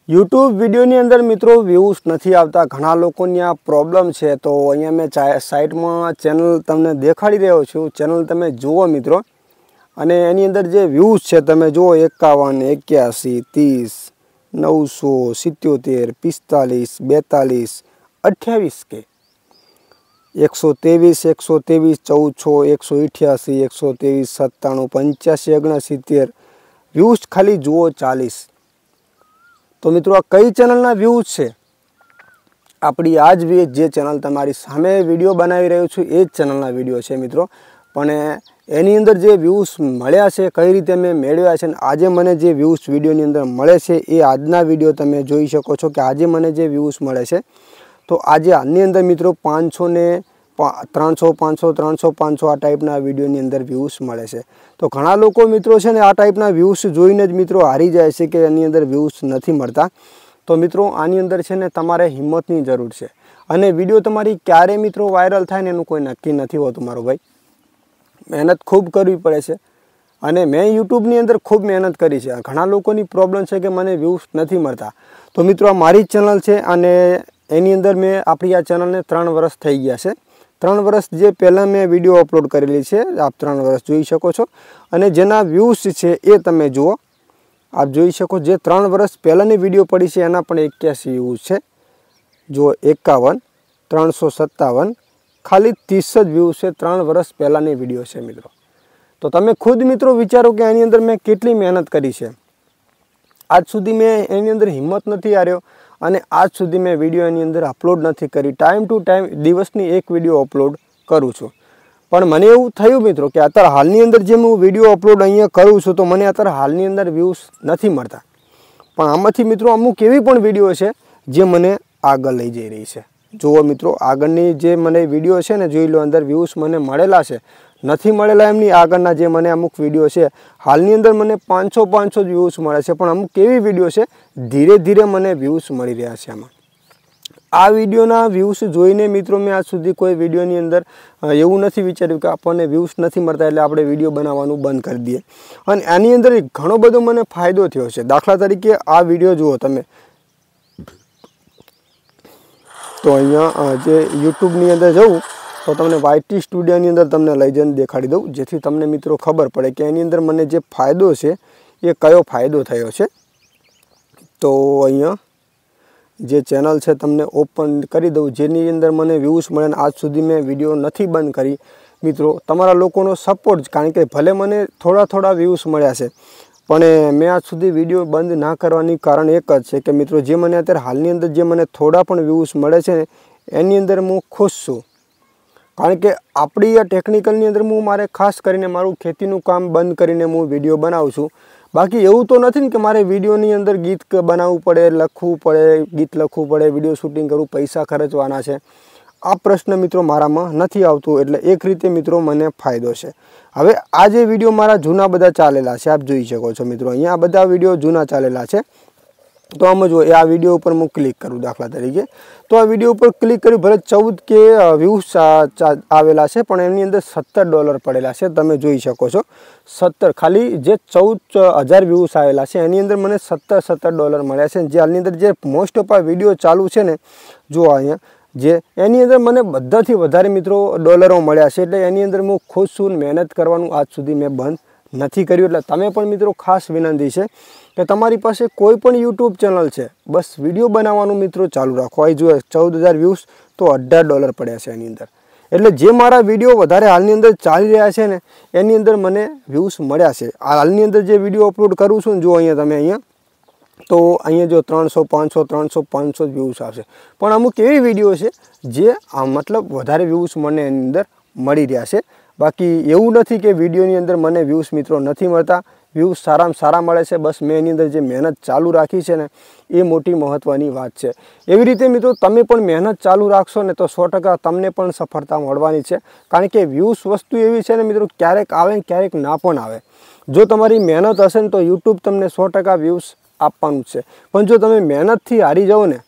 YouTube वीडियोनी अंदर मित्रों views नहीं आता घणा लोकोनी आ प्रॉब्लम है। तो अहींया मैं साइड में चेनल तमने देखाड़ी रह्यो छुं। चेनल तमे जुओ मित्रों अने एनी अंदर जे व्यूज है तमे जुओ 51, 81, 30, 900, 77, 45, 42, 28 के 123, 123, 1400, 188, 123, 97, 85, 69 व्यूज खाली जुओ 40। तो मित्रों आ कई चेनलना व्यूज है अपनी आज भी जे चेनल तमारी सामे विडियो बनावी रह्यो छुं ए ज चेनलना विडियो है मित्रों। पण एनी अंदर जे व्यूज मळ्या छे कई रीते मैं मेळव्या छे आजे मने जे व्यूज विडियोनी अंदर मळे छे ए आजना विडियो तमे जोई शको छो कि आजे मने जे व्यूज मळे छे। तो आजे आनी अंदर मित्रों 500 ने 300, 500, 300, 500 आ टाइपना विडियोनी अंदर व्यूज मळे छे। तो घणा लोको मित्रों छे ने आ टाइपना व्यूज जोईने ज मित्रों हारी जाय छे कि एनी अंदर व्यूज नथी मळता। तो मित्रों आनी अंदर छे ने तमारे हिम्मतनी जरूर छे अने विडियो तमारी क्यारे मित्रों वायरल थाय ने एनुं कोई नक्की नथी होतुं मारो भाई। मेहनत खूब करवी पड़े छे अने मैं यूट्यूबनी अंदर खूब मेहनत करी छे। घणा लोकोनी प्रॉब्लम छे कि मने व्यूज नथी मळता। तो मित्रों आ मारी चेनल छे अने एनी अंदर मैं आपणी आ चेनलने 3 वर्ष थई गया छे। 3 वर्ष जे पहला मैं विडियो अपलोड करेली छे आप 3 वर्ष जोई शको छो अने जेना व्यूज छे ए तमे जुओ आप जोई शको। जे 3 वर्ष पहलानी विडियो पड़ी छे एना पण 81 व्यूज छे। जो 51, 357 खाली 30 ज व्यूज छे 3 वर्ष पहलानी विडियो छे मित्रों। तो तमे खुद मित्रों विचारो कि आनी अंदर मैं केटली मेहनत करी छे। आज सुधी मैं एनी अंदर हिम्मत नथी हार्यो अने आज सुधी मैं विडियो एनी अंदर अपलोड नथी करी। टाइम टू टाइम दिवसनी एक विडियो अपलोड करूँ छूँ। पण मने एवुं थयुं मित्रों कि अत्यारे हालनी अंदर जे हूँ विडियो अपलोड अहींया करूँ छूं तो मने अत्यारे हालनी अंदर व्यूज नथी मळता। पण आमांथी मित्रों अमुक एवी पण विडियो छे जे मने आगळ लई जई रही छे। जुओ मित्रों आगळनी जे मने विडियो छे ने जोई लो अंदर व्यूज मने मळेला छे नथी मळेला एमनी आगळना जे मने अमुक विडियो छे हालनी अंदर मने 500 व्यूज मळे छे। पण अमुक एवी विडियो छे धीरे धीरे मने व्यूज मळी रह्या छे। आमां आ विडियोना व्यूज जोईने मित्रों मैं आज सुधी कोई विडियोनी अंदर एवुं नथी विचार्युं कि आपणे व्यूज नथी मळता एटले आपणे विडियो बनाववानुं बंध करी दीए। अने आनी अंदर घणो बधो मने फायदो थयो छे। दाखला तरीके आ विडियो जुओ तमे तो अहींया जे यूट्यूबनी अंदर जऊं तो तमने वाईटी स्टूडियोनी अंदर तमने लई जईने देखाड़ी दऊं जेथी तमने मित्रों खबर पड़े कि एनी अंदर मने जे फायदो छे ए कयो फायदो थयो छे। तो अहींया जे चेनल है तमने ओपन करी दऊं जेनी अंदर मने व्यूज मळे आज सुधी मैं विडियो नथी बंद करी मित्रों। तमारा लोकोनो सपोर्ट कारण के भले मने थोड़ा थोड़ा व्यूज मळ्या छे पण मैं आज सुधी विडियो बंद ना करवानी कारण एक ज छे कि मित्रों जे मने अत्यारे हालनी अंदर जे मने थोड़ा पण व्यूज मळे छे एनी अंदर हूँ खुश छूं। कारण के आपणी आ टेक्निकलनी अंदर हूँ मारे खास करीने मारुं खेतीनुं काम बंद करीने हूँ विडियो बनावुं छुं। बाकी एवं तो नहीं कि मारे विडियोनी अंदर गीत बनावવું पड़े लखવું पड़े गीत लखવું पड़े विडियो शूटिंग करूँ पैसा खर्चवाना है। आ प्रश्न मित्रों मारामां नहीं आवतो एटले एक रीते मित्रों मने फायदो छे। हवे आ जे विडियो मारा जूना बधा चालेला छे आप जोई शको छो मित्रों। अहींया बधा विडियो जूना चालेला छे। तो आम जो आ विडियो पर हूँ क्लिक करूँ दाखला तरीके तो आ विडियो पर क्लिक करी भले 14 के व्यूज आवेला छे पण एनी अंदर $17 पड़ेला छे। तमे जोई शको छो 17 खाली जे 14,000 व्यूज आवेला छे एनी अंदर मने $17 मळ्या छे। जे हालनी अंदर जे मोस्ट ऑफ आ विडियो चालू छे ने जो अहींया जे एनी अंदर मने बधाथी वधारे मित्रों डॉलरो मळ्या छे एटले एनी अंदर हूँ खुश छुं। मेहनत करवानुं आज सुधी मैं बंध नहीं कर्युं। एटले तमे पण मित्रों खास विनंती है कि तमारी पासे कोई पण यूट्यूब चेनल है बस विडियो बनाववानुं मित्रों चालू राखो। आ जो 14,000 व्यूज तो $18 पड्या छे एनी अंदर। एटले जे मारा विडियो वधारे हालनी अंदर चाली रह्या छे ने एनी अंदर मने व्यूज मळ्या छे। हालनी अंदर जे विडियो अपलोड करूँ छुं जो अहींया तमे अहींया तो अहींया जो 300, 500, 300, 500 व्यूज आवशे। पण अमुक एवी विडियो छे जे मतलब वधारे व्यूज मने एनी अंदर मळी रह्या छे। बाकी एवुं नथी कि विडियोनी अंदर मने व्यूज मित्रों नथी मळता। व्यूज सारामां सारा मळे छे। बस मैं एनी अंदर जे मेहनत चालू राखी छे ने ए मोटी महत्वनी वात छे। एवी रीते मित्रों तमे पण मेहनत चालू राखशो ने तो 100% तमने पण सफलता मळवानी छे। कारण के व्यूज वस्तु एवी छे ने मित्रों क्यारेक आवे ने क्यारेक ना पण आवे। जो तमारी मेहनत हशे ने तो यूट्यूब तमने 100% व्यूज आपवानुं छे। पण जो तमे मेहनतथी हारी जाओ ने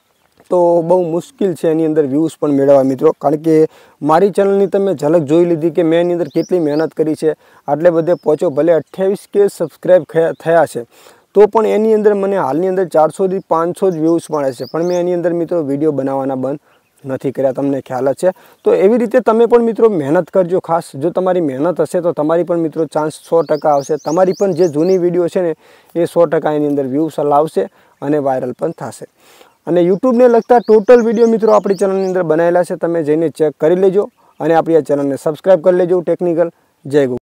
तो बहु मुश्किल है एनी अंदर व्यूज पण मेळववा मित्रों। कारण के मारी चेनलनी तमे झलक जोई लीधी कि मैं एनी अंदर केटली मेहनत करी छे। आटले बधे पहोंचो भले 28 के सब्सक्राइब थया छे તો પણ એની અંદર મને હાલની અંદર 400 થી 500 જ વ્યૂઝ મળે છે, પણ મેં એની અંદર મિત્રો વિડીયો બનાવવાના બંધ નથી કર્યા, તમને ખ્યાલ જ છે। તો એવી રીતે તમે પણ મિત્રો મહેનત કરજો ખાસ, જો તમારી મહેનત હશે તો તમારી પણ મિત્રો ચાન્સ 100% આવશે, તમારી પણ જે જૂની વિડીયો છે ને એ 100% એની અંદર વ્યૂઝ લાવશે અને વાયરલ પણ થશે। અને યુટ્યુબને લગતા ટોટલ વિડીયો મિત્રો આપણી ચેનલની અંદર બનાવેલા છે, તમે જઈને ચેક કરી લેજો અને આપણી આ ચેનલને સબસ્ક્રાઈબ કરી લેજો ટેકનિકલ। જય ગુ।